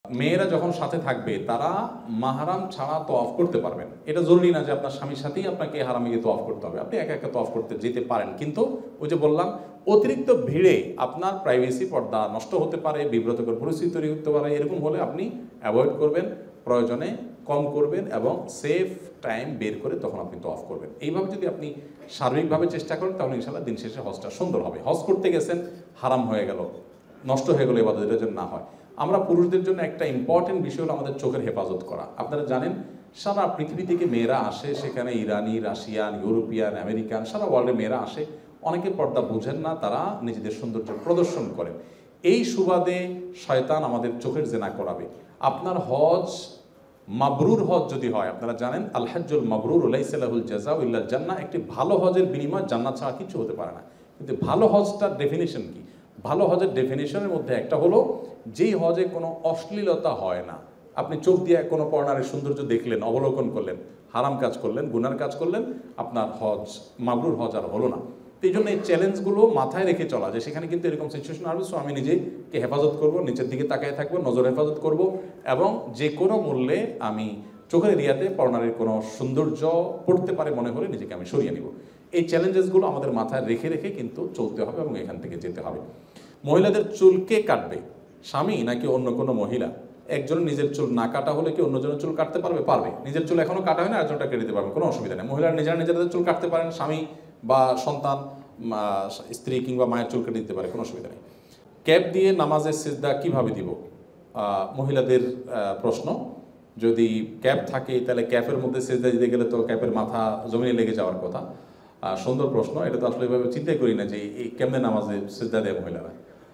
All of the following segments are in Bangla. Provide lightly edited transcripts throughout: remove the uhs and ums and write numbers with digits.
মেয়েরা যখন সাথে থাকবে তারা মাহরাম ছাড়া তওয়াফ করতে পারবেন। এটা জরুরি না যে আপনার স্বামীর সাথেই আপনাকে হারামে গিয়ে তওয়াফ করতে হবে, আপনি একা একা তওয়াফ করতে যেতে পারেন। কিন্তু ওই যে বললাম, অতিরিক্ত ভিড়ে আপনার প্রাইভেসি পর্দা নষ্ট হতে পারে, বিব্রতকর পরিস্থিতি তৈরি হতে পারে। এরকম হলে আপনি অ্যাভয়েড করবেন, প্রয়োজনে কম করবেন এবং সেফ টাইম বের করে তখন আপনি তওয়াফ করবেন। এইভাবে যদি আপনি সার্বিকভাবে চেষ্টা করেন তাহলে ইনশাআল্লাহ দিন শেষে হজটা সুন্দর হবে। হজ করতে গেছেন, হারাম হয়ে গেল, নষ্ট হয়ে গেল, এবাদত এটার জন্য না হয়। আমরা পুরুষদের জন্য একটা ইম্পর্টেন্ট বিষয় হলো আমাদের চোখের হেফাজত করা। আপনারা জানেন সারা পৃথিবী থেকে মেয়েরা আসে, সেখানে ইরানি, রাশিয়ান, ইউরোপিয়ান, আমেরিকান, সারা ওয়ার্ল্ডে মেয়েরা আসে। অনেকে পর্দা বুঝেন না, তারা নিজেদের সৌন্দর্য প্রদর্শন করেন। এই সুবাদে শয়তান আমাদের চোখের জেনা করাবে। আপনার হজ মাবরুর হজ যদি হয়, আপনারা জানেন আল হজ্জুল মাবরুর লাইসা লাহুল জাযাউ ইল্লাল জান্নাহ, একটি ভালো হজের বিনিময় জান্নাত ছাড়া কিছু হতে পারে না। কিন্তু ভালো হজটার ডেফিনেশন কি? ভালো হজের ডেফিনেশনের মধ্যে একটা হলো যেই হজে কোনো অশ্লীলতা হয় না। আপনি চোখ দিয়ে কোনো পর্নারের সৌন্দর্য দেখলেন, অবলোকন করলেন, হারাম কাজ করলেন, গুনার কাজ করলেন, আপনার হজ মাবরুর হজ আর হলো না। তো এই জন্য এই চ্যালেঞ্জগুলো মাথায় রেখে চলা, যে সেখানে কিন্তু এরকম সিচুয়েশন আসবে, সো আমি নিজেকে হেফাজত করব, নিচের দিকে তাকায় থাকবো, নজর হেফাজত করব এবং যে কোনো মূল্যে আমি চোখের এরিয়াতে পর্নারের কোনো সৌন্দর্য পড়তে পারে মনে হলে নিজেকে আমি সরিয়ে নিব। এই চ্যালেঞ্জেসগুলো আমাদের মাথায় রেখে রেখে কিন্তু চলতে হবে এবং এখান থেকে যেতে হবে। মহিলাদের চুল কে কাটবে, স্বামী নাকি অন্য কোনো মহিলা? একজনের নিজের চুল না কাটা হলে কি অন্যজনের চুল কাটতে পারবে? পারবে। নিজের চুল এখনো কাটা হয় না, একজনটা কেটে দিতে পারবে, কোনো অসুবিধা নেই। মহিলারা নিজেদের চুল কাটতে পারেন, স্বামী বা সন্তান, স্ত্রী কিংবা মায়ের চুল কেটে দিতে পারে, কোনো অসুবিধা নেই। ক্যাপ দিয়ে নামাজের সিজদা কিভাবে দিব? মহিলাদের প্রশ্ন। যদি ক্যাপ থাকে তাহলে ক্যাপের মধ্যে সিজদা দিতে গেলে তো ক্যাপের মাথা জমিনে লেগে যাওয়ার কথা। সুন্দর প্রশ্ন, এটা তো আসলে এভাবে চিন্তাই করি না যে এই কেমনে নামাজে সিজদা দেয় মহিলারা।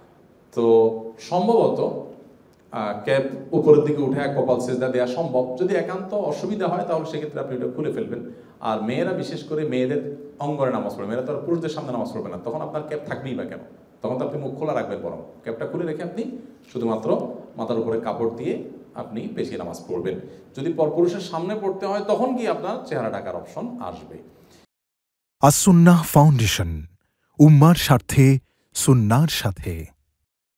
তো সম্ভবত ক্যাপ উপরের দিকে উঠে কপাল সিজদা দেওয়া সম্ভব। যদি একান্ত অসুবিধা হয় তাহলে সেক্ষেত্রে আপনি ওটা খুলে ফেলবেন। আর মেয়েরা, বিশেষ করে মেয়েদের অঙ্গনে নামাজ পড়বে, মেয়েরা তো আর পুরুষদের সামনে নামাজ পড়বে না, তখন আপনার ক্যাপ থাকবেই বা কেন? তখন তো আপনি মুখ খোলা রাখবেন, বরং ক্যাপটা খুলে রেখে আপনি শুধুমাত্র মাথার উপরে কাপড় দিয়ে আপনি পেছিয়ে নামাজ পড়বেন। যদি পরপুরুষের সামনে পড়তে হয় তখন কি আপনার চেহারা ঢাকার অপশন আসবে। আস-সুন্নাহ ফাউন্ডেশন, উম্মার স্বার্থে সুন্নাহর সাথে।